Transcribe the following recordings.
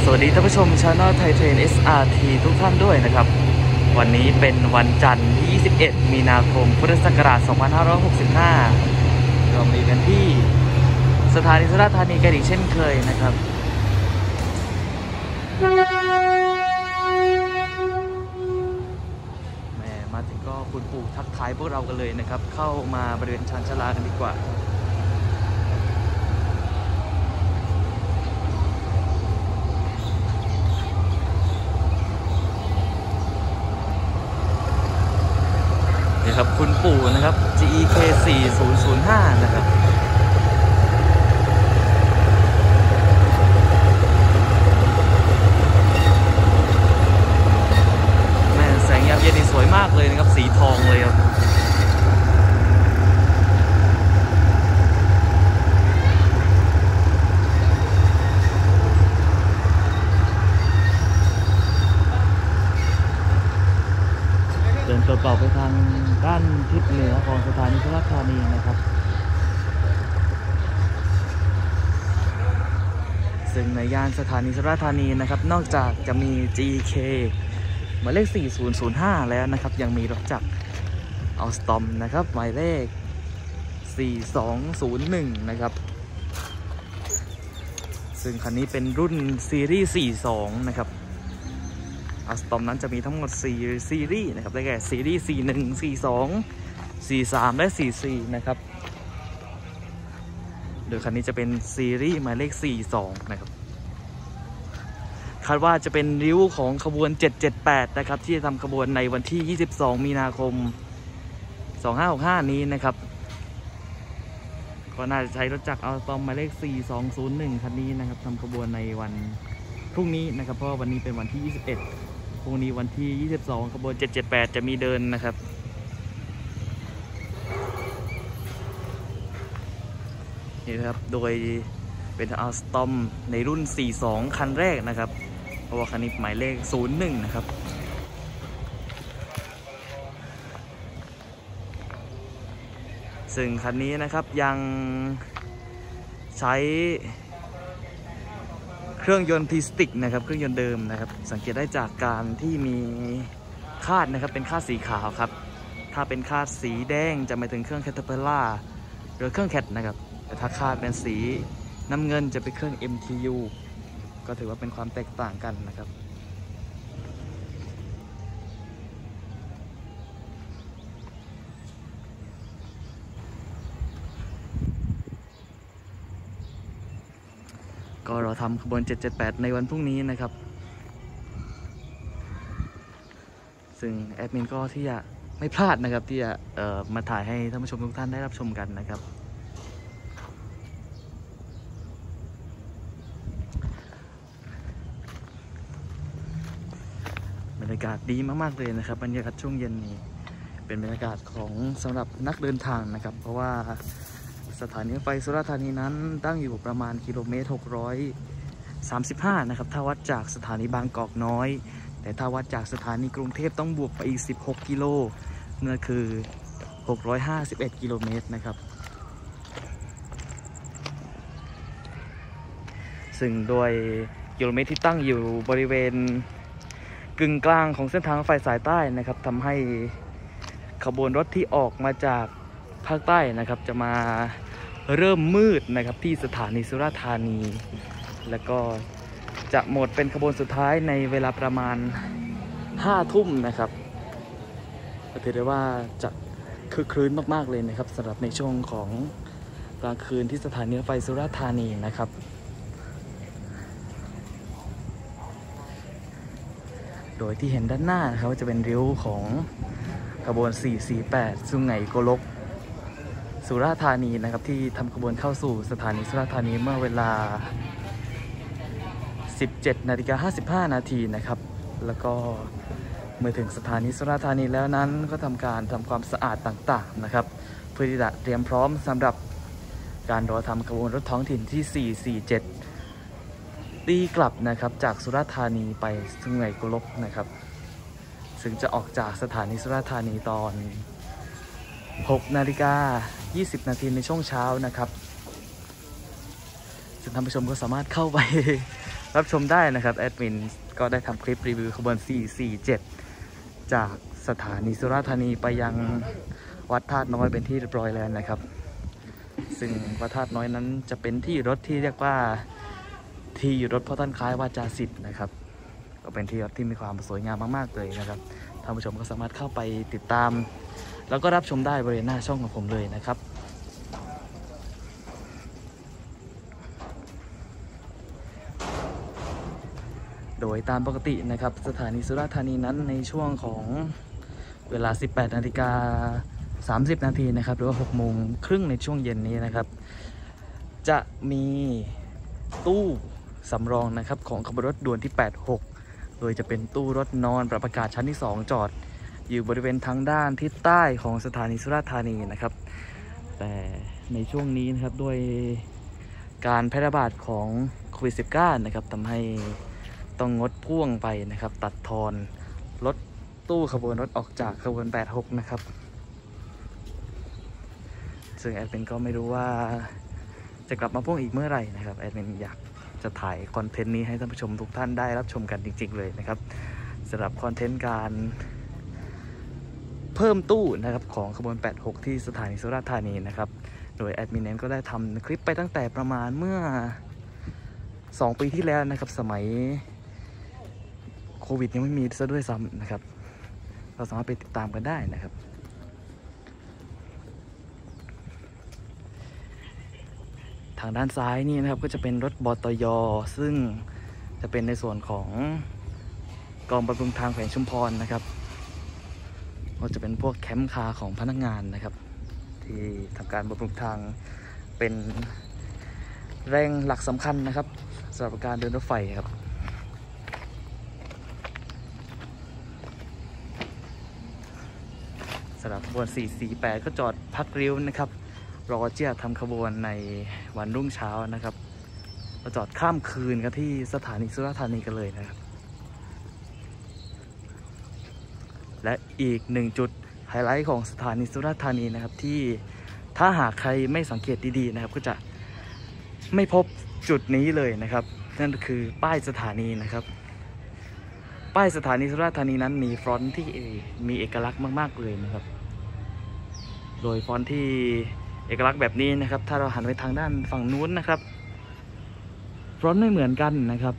สวัสดีท่านผู้ชมช anel ไทยเทรน SRT ทุกท่านด้วยนะครับวันนี้เป็นวันจันทร์ที่21มีนาคมพุทธศักราช2565เรามีกันที่สถานีสุราษฎร์ธานีกันอีกเช่นเคยนะครับแหมมาถึงก็คุณปู่ทักทายพวกเรากันเลยนะครับเข้ามาบริเวณชานชาลากันดีกว่าครับคุณปู่นะครับ GEK 4005นะครับแม่แสงยามเย็นนี่สวยมากเลยนะครับสีทองเลยครับเดินตัวเปล่าไปทางด้านทิศเหนือของสถานีสุราษฎร์ธานีนะครับซึ่งในย่านสถานีสุราษฎร์ธานีนะครับนอกจากจะมี GK หมายเลข4005แล้วนะครับยังมีรถจักรอัลสตอมนะครับหมายเลข4201นะครับซึ่งคันนี้เป็นรุ่นซีรีส์42นะครับอัลสตอมนั้นจะมีทั้งหมด4ซีรีส์นะครับได้แก่ซีรีส์41 42 43และ44นะครับโดยคันนี้จะเป็นซีรีส์หมายเลข42นะครับคาดว่าจะเป็นริ้วของขบวน778นะครับที่จะทำขบวนในวันที่22มีนาคม2565นี้นะครับก็น่าจะใช้รถจักรอัลสตอมหมายเลข4201คันนี้นะครับทำขบวนในวันพรุ่งนี้นะครับเพราะว่าวันนี้เป็นวันที่21พรุ่งนี้วันที่22ขบวน778จะมีเดินนะครับนี่นะครับโดยเป็นอัลสตอมในรุ่น42คันแรกนะครับเพราะว่าคันนี้หมายเลข01นะครับซึ่งคันนี้นะครับยังใช้เครื่องยนต์พลาสติกนะครับเครื่องยนต์เดิมนะครับสังเกตได้จากการที่มีคาดนะครับเป็นคาดสีขาวครับถ้าเป็นคาดสีแดงจะหมายถึงเครื่องแคทเทอร์เพลล่าหรือเครื่องแคทนะครับแต่ถ้าคาดเป็นสีน้ำเงินจะเป็นเครื่อง MTU ก็ถือว่าเป็นความแตกต่างกันนะครับก็เราทำขบวน778ในวันพรุ่งนี้นะครับซึ่งแอดมินก็ที่จะไม่พลาดนะครับที่จะมาถ่ายให้ท่านผู้ชมทุกท่านได้รับชมกันนะครับบรรยากาศดีมากๆเลยนะครับบรรยากาศช่วงเย็นนี้เป็นบรรยากาศของสำหรับนักเดินทางนะครับเพราะว่าสถานีรถไฟสุราษฎร์ธานีนั้นตั้งอยู่ประมาณกิโลเมตร635นะครับถ้าวัดจากสถานีบางกอกน้อยแต่ถ้าวัดจากสถานีกรุงเทพต้องบวกไปอีก16กิโลนั่นคือ651กิโลเมตรนะครับซึ่งโดยกิโลเมตรที่ตั้งอยู่บริเวณกึ่งกลางของเส้นทางรถไฟสายใต้นะครับทำให้ขบวนรถที่ออกมาจากภาคใต้นะครับจะมาเริ่มมืดนะครับที่สถานีสุราษฎร์ธานีแล้วก็จะหมดเป็นขบวนสุดท้ายในเวลาประมาณ5 ทุ่มนะครับก็ถือได้ว่าจะคึกครื้นมากๆเลยนะครับสำหรับในช่วงของกลางคืนที่สถานีรถไฟสุราษฎร์ธานีนะครับโดยที่เห็นด้านหน้านะครับจะเป็นริ้วของขบวน448สุไหงโกลกสุราษฎร์ธานีนะครับที่ทำขบวนเข้าสู่สถานีสุราษฎร์ธานีเมื่อเวลา 17:55 นาทีนะครับแล้วก็เมื่อถึงสถานีสุราษฎร์ธานีแล้วนั้นก็ทำความสะอาดต่างๆนะครับเพื่อที่จะเตรียมพร้อมสำหรับการรอทำขบวนรถท้องถิ่นที่447ตีกลับนะครับจากสุราษฎร์ธานีไปสุไหงโกลกนะครับซึ่งจะออกจากสถานีสุราษฎร์ธานีตอน6:20 นาทีในช่วงเช้านะครับซึ่งท่านผู้ชมก็สามารถเข้าไปรับชมได้นะครับแอดมินก็ได้ทำคลิปรีวิวขบวน447จากสถานีสุราษฎร์ธานีไปยังวัดธาตุน้อยเป็นที่เรียบร้อยแล้วนะครับซึ่งวัดธาตุน้อยนั้นจะเป็นที่รถที่เรียกว่าที่รถพ่อท่านคล้ายวาจาศิษย์นะครับก็เป็นที่รถที่มีความสวยงามมากๆเลยนะครับท่านผู้ชมก็สามารถเข้าไปติดตามแล้วก็รับชมได้บริเวณหน้าช่องของผมเลยนะครับโดยตามปกตินะครับสถานีสุราษฎร์ธานีนั้นในช่วงของเวลา 18:30 นาทีนะครับหรือว่า 18:30 ในช่วงเย็นนี้นะครับจะมีตู้สำรองนะครับของขบวนรถด่วนที่ 86 โดยจะเป็นตู้รถนอนปรับอากาศชั้นที่ 2 จอดอยู่บริเวณทางด้านทิศใต้ของสถานีสุราษฎร์ธานีนะครับแต่ในช่วงนี้นะครับด้วยการแพร่ระบาดของโควิด -19 นะครับทำให้ต้องงดพ่วงไปนะครับตัดทอนรถตู้ขบวนรถออกจากขบวน 86 นะครับซึ่งแอดมินก็ไม่รู้ว่าจะกลับมาพ่วงอีกเมื่อไหร่นะครับแอดมินอยากจะถ่ายคอนเทนต์นี้ให้ท่านผู้ชมทุกท่านได้รับชมกันจริงๆเลยนะครับสำหรับคอนเทนต์การเพิ่มตู้นะครับของขบวน 86 ที่สถานีสุราษฎร์ธานีนะครับโดยแอดมินก็ได้ทำคลิปไปตั้งแต่ประมาณเมื่อ2 ปีที่แล้วนะครับสมัยโควิดยังไม่มีซะด้วยซ้ำนะครับเราสามารถไปติดตามกันได้นะครับทางด้านซ้ายนี่นะครับก็จะเป็นรถบตย.ซึ่งจะเป็นในส่วนของกองบำรุงทางแขวงชุมพรนะครับก็จะเป็นพวกแคมป์คาร์ของพนักงานนะครับที่ทำการบำรุงทางเป็นแรงหลักสำคัญนะครับสำหรับการเดินรถไฟครับสำหรับขบวน448ก็จอดพักริ้วนะครับรอเจียทำขบวนในวันรุ่งเช้านะครับเราจอดข้ามคืนกันที่สถานีสุราษฎร์ธานีกันเลยนะครับและอีก1จุดไฮไลท์ของสถานีสุราษฎร์ธานีนะครับที่ถ้าหากใครไม่สังเกตดีๆนะครับก็จะไม่พบจุดนี้เลยนะครับนั่นก็คือป้ายสถานีนะครับป้ายสถานีสุราษฎร์ธานีนั้นมีฟอนต์ที่มีเอกลักษณ์มากๆเลยนะครับโดยฟอนต์ที่เอกลักษณ์แบบนี้นะครับถ้าเราหันไปทางด้านฝั่งนู้นนะครับฟอนต์ไม่เหมือนกันนะครับ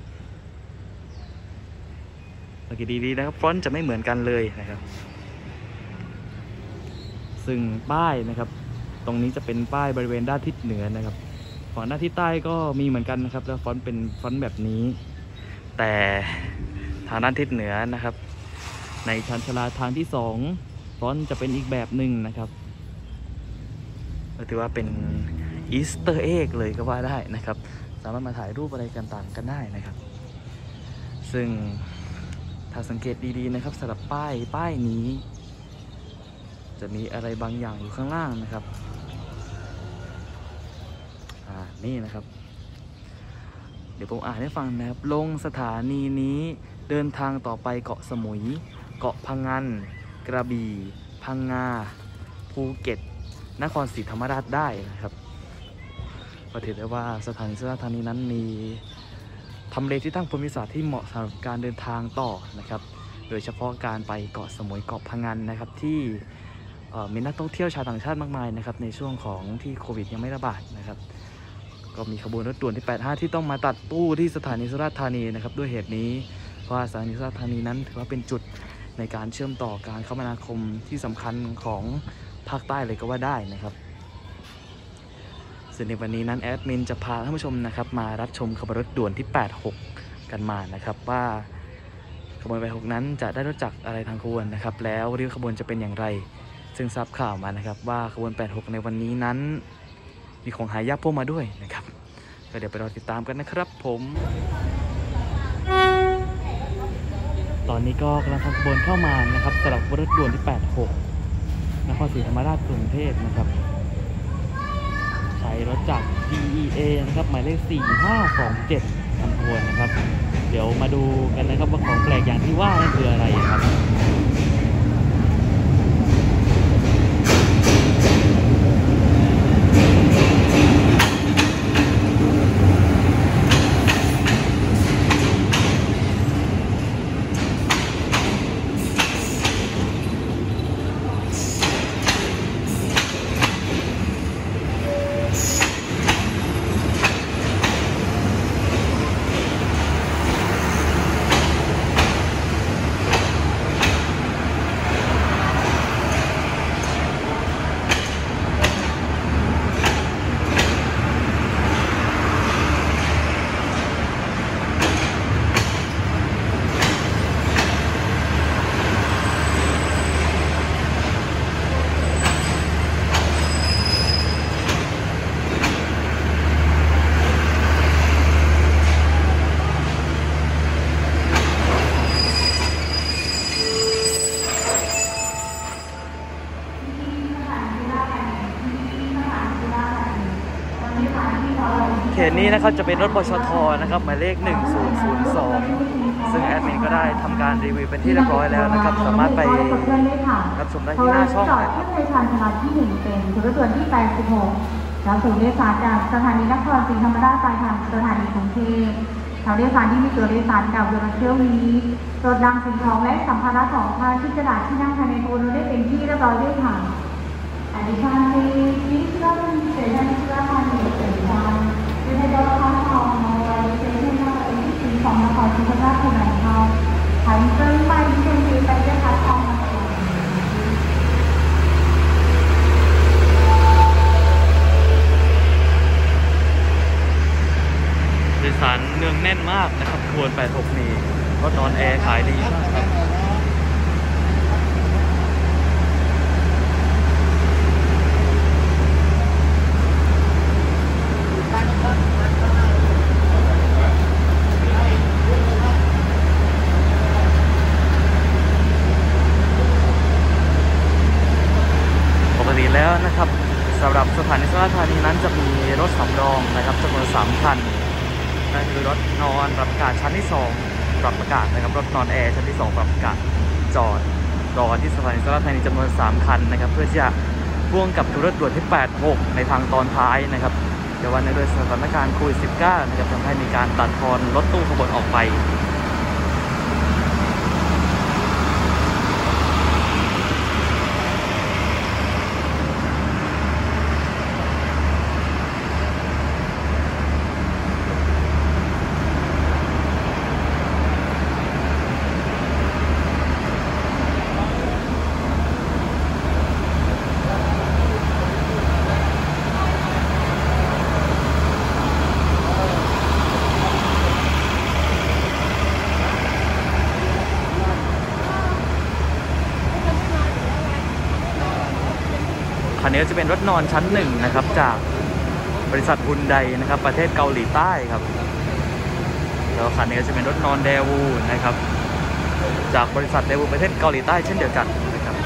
สังเกตดีๆนะครับฟอนต์จะไม่เหมือนกันเลยนะครับซึ่งป้ายนะครับตรงนี้จะเป็นป้ายบริเวณด้านทิศเหนือนะครับฝั่งด้านทิศใต้ก็มีเหมือนกันนะครับแล้วฟอนต์เป็นฟอนต์แบบนี้แต่ทางด้านทิศเหนือนะครับในชานชาลาทางที่2ฟอนต์จะเป็นอีกแบบหนึ่งนะครับถือว่าเป็นอีสเตอร์เอ็กเลยก็ว่าได้นะครับสามารถมาถ่ายรูปอะไรกันต่างกันได้นะครับซึ่งถ้าสังเกตดีๆนะครับสำหรับป้ายนี้จะมีอะไรบางอย่างอยู่ข้างล่างนะครับนี่นะครับเดี๋ยวผมอ่านให้ฟังนะครับลงสถานีนี้เดินทางต่อไปเกาะสมุยเกาะพังงานกระบี่พังงาภูเก็ตนครศรีธรรมราชได้นะครับก็ถือได้ว่าสถานีสุราษฎร์ธานีนั้นมีทำเลที่ตั้งภูมิศาสตร์ที่เหมาะสำหรับการเดินทางต่อนะครับโดยเฉพาะการไปเกาะสมุยเกาะพังงานนะครับที่มีนักท่องเที่ยวชาวต่างชาติมากมายนะครับในช่วงของที่โควิดยังไม่ระบาดนะครับก็มีขบวนรถด่วนที่ 85 ที่ต้องมาตัดตู้ที่สถานีสุราษฎร์ธานีนะครับด้วยเหตุนี้เพราะสถานีสุราษฎร์ธานีนั้นถือว่าเป็นจุดในการเชื่อมต่อการคมนาคมที่สำคัญของภาคใต้เลยก็ว่าได้นะครับซึ่งในวันนี้นั้นแอดมินจะพาท่านผู้ชมนะครับมารับชมขบวนรถด่วนที่ 86 กันมานะครับว่าขบวน 86 นั้นจะได้รู้จักอะไรทางขบวนนะครับแล้วริ้วขบวนจะเป็นอย่างไรซึ่งทราบข่าวมานะครับว่าขบวน 86 ในวันนี้นั้นมีของหายากพวกมาด้วยนะครับก็เดี๋ยวไปรอติดตามกันนะครับผมตอนนี้ก็กำลังทำขบวนเข้ามานะครับสำหรับขบวนรถด่วนที่ 86 นครศรีธรรมราชกรุงเทพนะครับใช้รถจาก DEA นะครับหมายเลข 4527 ทำขบวนนะครับเดี๋ยวมาดูกันนะครับว่าของแปลกอย่างที่ว่านั่นคืออะไรครับเห็นนี้นะครับจะเป็นรถบชทนะครับหมายเลข1002ซึ่งแอดมินก็ได้ทำการรีวิวเป็นที่เรียบร้อยแล้วนะครับสามารถไปรับชมได้ที่หน้าช่องนะครับในชานชาลาที่1เป็นรถด่วนที่86แล้วส่งโดยสารจากสถานีนครศรีธรรมราชไปทางสถานีกรุงเทพแถวโดยสารที่มีตัวโดยสารเก่าเดิมเที่ยวนี้รถรางสิ่งของและสัมภาระของท่านที่กระดาษที่นั่งภายในตัวรถได้เป็นที่เรียบร้อยด้วยค่ะAdditionally, please welcome the station to the Hanoi Station. With the door platform, the station number 83 from the Kolkata to Bangkok. Having turned by the train by the platform number 1. โดยสารเนืองแน่นมากนะครับขบวน86นี้รถนอนแอร์ขายดีมากครับแล้วนะครับสำหรับสถานีสุราษฎร์ธานีนั้นจะมีรถสำรองนะครับจำนวน3คันนั่นคือรถนอนปรับอากาศชั้นที่2ปรับอากาศนะครับรถนอนแอร์ชั้นที่2ปรับอากาศจอดรอที่สถานีสุราษฎร์ธานีจำนวน3คันนะครับเพื่อที่จะพ่วงกับรถด่วนที่86ในทางตอนท้ายนะครับแต่ว่าในโดยสถานการณ์โควิด -19 นะครับทำให้มีการตัดทอนรถตู้ขบวนออกไปคันนี้จะเป็นรถนอนชั้น1นะครับจากบริษัทฮุนไดนะครับประเทศเกาหลีใต้ครับแล้วคันนี้จะเป็นรถนอนเดวูนะครับจากบริษัทเดวูประเทศเกาหลีใต้เช่นเดียวกันนะครับ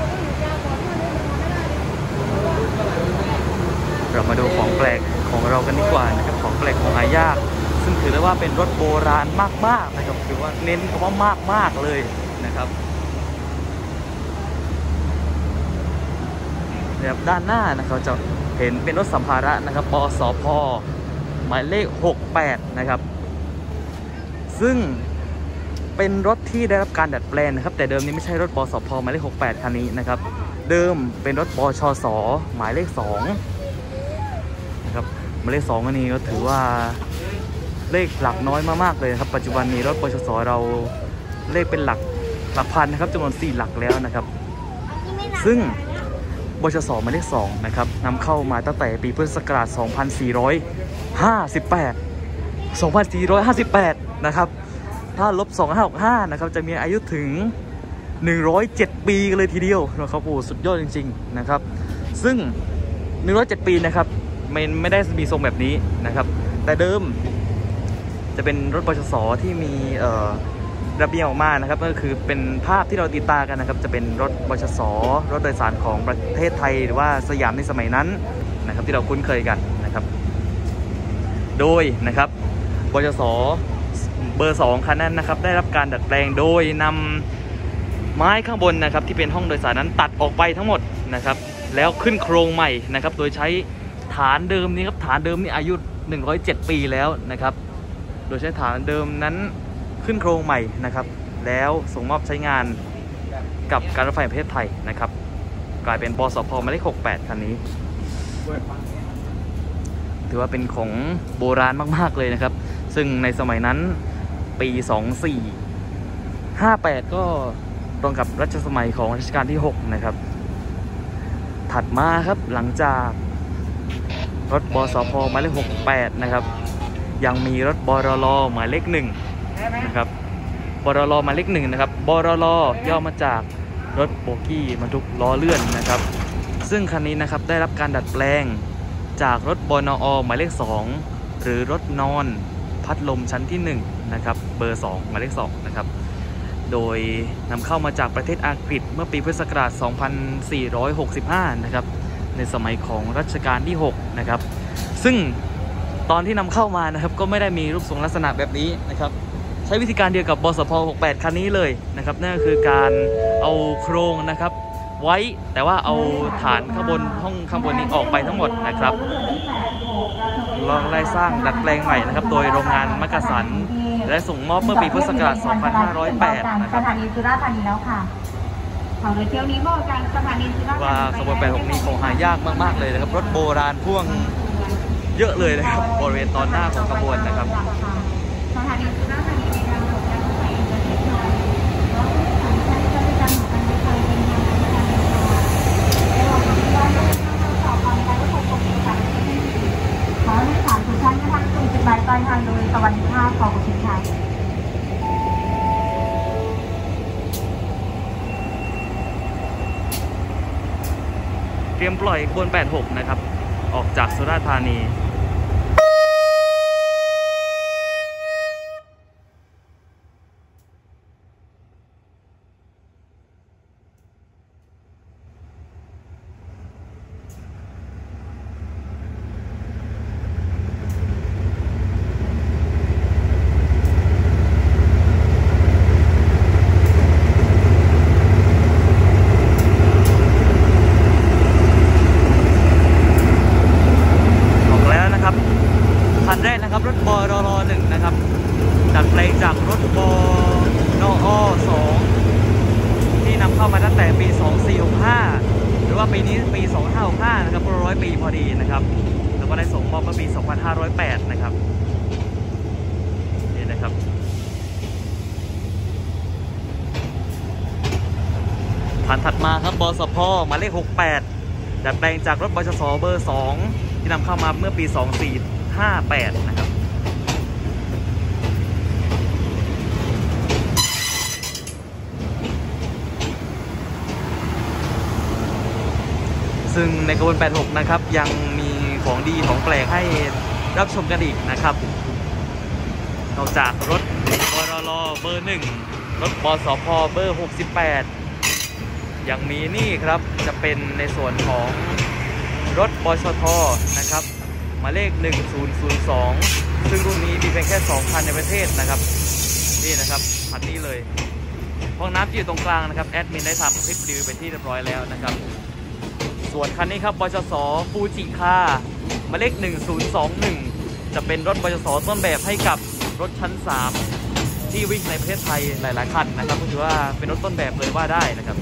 เรามาดูของแปลกของเรากันดีกว่านะครับของแปลกของหายากซึ่งถือได้ว่าเป็นรถโบราณมากๆนะครับถือว่าเน้นคำว่ามากๆเลยนะครับด้านหน้านะครับจะเห็นเป็นรถสัมภาระนะครับปสพหมายเลข68นะครับซึ่งเป็นรถที่ได้รับการดัดแปลงนะครับแต่เดิมนี้ไม่ใช่รถปสพหมายเลข68คันนี้นะครับเดิมเป็นรถปชสหมายเลข2นะครับหมายเลข2อันนี้ก็ถือว่าเลขหลักน้อยมากๆเลยครับปัจจุบันนี้รถปชสเราเลขเป็นหลักพันนะครับจำนวน4หลักแล้วนะครับซึ่งบชสหมายเลข2นะครับนำเข้ามาตั้งแต่ปีพุทธศักราช2458นะครับถ้าลบ2565นะครับจะมีอายุถึง107ปีกันเลยทีเดียวนะครับโอ้สุดยอดจริงๆนะครับซึ่ง107ปีนะครับไม่ได้มีทรงแบบนี้นะครับแต่เดิมจะเป็นรถบชสที่มีระเบียบออกมานะครับก็คือเป็นภาพที่เราติดตามกันนะครับจะเป็นรถบชสรถโดยสารของประเทศไทยหรือว่าสยามในสมัยนั้นนะครับที่เราคุ้นเคยกันนะครับโดยนะครับบชสเบอร์2คันนั้นนะครับได้รับการดัดแปลงโดยนำไม้ข้างบนนะครับที่เป็นห้องโดยสารนั้นตัดออกไปทั้งหมดนะครับแล้วขึ้นโครงใหม่นะครับโดยใช้ฐานเดิมนี้ครับฐานเดิมนี่อายุ107ปีแล้วนะครับโดยใช้ฐานเดิมนั้นขึ้นโครงใหม่นะครับแล้วส่งมอบใช้งานกับการรถไฟแห่งประเทศไทยนะครับกลายเป็นปสพหมายเลข68คันนี้ถือว่าเป็นของโบราณมากๆเลยนะครับซึ่งในสมัยนั้นปี2458ก็ตรงกับรัชสมัยของรัชกาลที่6นะครับถัดมาครับหลังจากรถบสพหมายเลข68นะครับยังมีรถบรลหมายเลข1นะครับบรลหมายเลข1นะครับบรลย่อมาจากรถโบกี้บรรทุกล้อเลื่อนนะครับซึ่งคันนี้นะครับได้รับการดัดแปลงจากรถบนอหมายเลข2หรือรถนอนพัดลมชั้นที่1นะครับเบอร์2หมายเลข2นะครับโดยนำเข้ามาจากประเทศอังกฤษเมื่อปีพุทธศักราช2465นะครับในสมัยของรัชกาลที่6นะครับซึ่งตอนที่นำเข้ามานะครับก็ไม่ได้มีรูปทรงลักษณะแบบนี้นะครับใช้วิธีการเดียวกับบสพ 68 คันนี้เลยนะครับนั่นก็คือการเอาโครงนะครับไว้แต่ว่าเอาฐานข้างบนห้องข้างบนนี้ออกไปทั้งหมดนะครับลองไล่สร้างดัดแปลงใหม่นะครับโดยโรงงานมักกะสันและส่งมอบเมื่อปีพุทธศักราช 2508 นะครับสถานีสุราษฎร์ธานีแล้วค่ะของเที่ยวนี้บริการสถานีสุราษฎร์ธานีว่าขบวน86นี้ของหายากมากๆเลยนะครับรถโบราณพ่วงเยอะเลยนะครับบริเวณตอนหน้าของขบวนนะครับสถานีสุราษฎร์ธานีในการส่งการรถไฟแห่งประเทศไทยรถสายใช้บริการของการรถไฟเป็นทางการเดินทางระหว่างที่ว่าจะเข้าสอบการรถไฟกรมการขอให้ผู้โดยสารทุกท่านนะคะส่งจุดหมายปลายทางโดยสวัสดิภาพขอบคุณค่ะเตรียมปล่อยขบวน 86 นะครับออกจากสุราษฎร์ธานีคันแรกนะครับรถบรล1นะครับดัดแปลงจากรถบนอ2ที่นำเข้ามาตั้งแต่ปี 2465 หรือว่าปีนี้ปี 2565 นะครับ100 ปีพอดีนะครับแล้วก็ได้ส่งมอบเมื่อปี 2508 นะครับนี่นะครับคันถัดมาครับบสพหมายเลข 68 ดัดแปลงจากรถบชสเบอร์ 2 ที่นำเข้ามาเมื่อปี 2458 นะครับซึ่งในขบวน 86 นะครับยังมีของดีของแปลกให้รับชมกันอีกนะครับนอกจากรถบรลเบอร์ 1 รถบสพเบอร์ 68 ยังมีนี่ครับจะเป็นในส่วนของรถบชทนะครับหมายเลข 1002 ซึ่งรุ่นนี้มีเพียงแค่ 2 คันในประเทศนะครับนี่นะครับคันนี้เลยห้องน้ำที่อยู่ตรงกลางนะครับแอดมินได้ทำคลิปรีวิวเป็นที่เรียบร้อยแล้วนะครับส่วนคันนี้ครับบชสฟูจิคาหมายเลข 1021 จะเป็นรถบชสต้นแบบให้กับรถชั้น 3 ที่วิ่งในประเทศไทยหลายๆคันนะครับก็ถือว่าเป็นรถต้นแบบเลยว่าได้นะครับ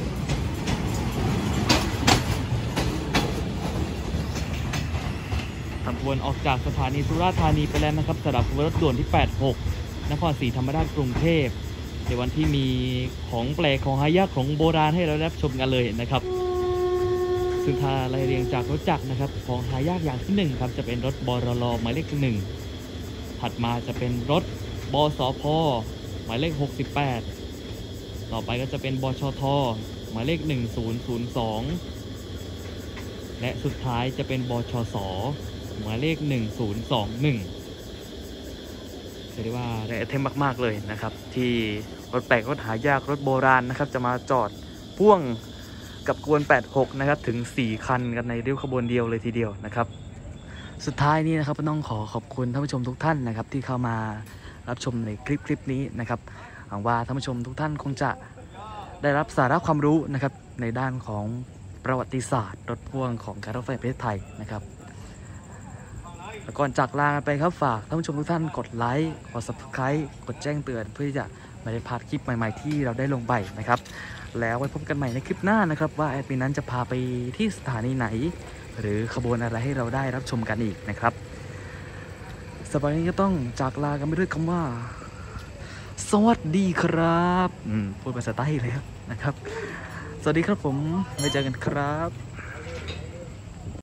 ขบวนออกจากสถานีสุราษฎร์ธานีไปแล้วนะครับสำหรับรถด่วนที่ 86 นครศรีธรรมราชกรุงเทพในวันที่มีของแปลกของหายากของโบราณให้เราได้รับชมกันเลยนะครับซึ่งถ้าไล่เรียงจากรถจักรนะครับของหายากอย่างที่1ครับจะเป็นรถบรลหมายเลข 1ถัดมาจะเป็นรถบสพหมายเลข 68ต่อไปก็จะเป็นบชทหมายเลข 1002และสุดท้ายจะเป็นบชสหมายเลข 1021เรียกได้ว่าได้ไอเทมมากๆเลยนะครับที่รถแปลกรถหายากรถโบราณนะครับจะมาจอดพ่วงกับขบวน 86 นะครับถึง 4 คันกันในริ้วขบวนเดียวเลยทีเดียวนะครับสุดท้ายนี้นะครับต้องขอบคุณท่านผู้ชมทุกท่านนะครับที่เข้ามารับชมในคลิปนี้นะครับหวังว่าท่านผู้ชมทุกท่านคงจะได้รับสาระความรู้นะครับในด้านของประวัติศาสตร์รถพ่วงของการรถไฟประเทศไทยนะครับก่อนจากลาไปครับฝากท่านผู้ชมทุกท่านกดไลค์กด Subscribe กดแจ้งเตือนเพื่อที่จะไม่ได้พลาดคลิปใหม่ๆที่เราได้ลงไปนะครับแล้วไว้พบกันใหม่ในคลิปหน้านะครับว่าแอดมินนั้นจะพาไปที่สถานีไหนหรือขบวนอะไรให้เราได้รับชมกันอีกนะครับสำหรับวันนี้ก็ต้องจากลากันไปด้วยคำว่าสวัสดีครับพูดภาษาใต้เลยนะครับสวัสดีครับผมไว้เจอกันครับ